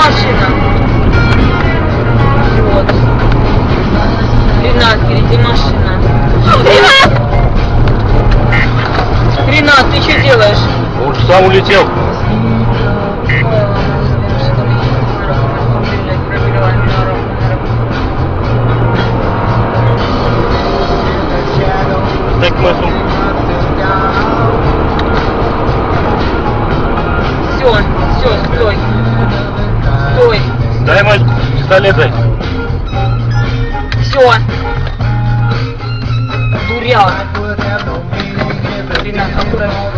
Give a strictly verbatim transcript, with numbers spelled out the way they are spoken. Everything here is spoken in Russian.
машина. Вот. Ренат, впереди машина. Ренат! Ренат, ты что делаешь? Он же сам улетел. Так мы Все, все, стой. Стой. дай мой пистолет, дай. Все. Дуряк. Ренат, аккуратно.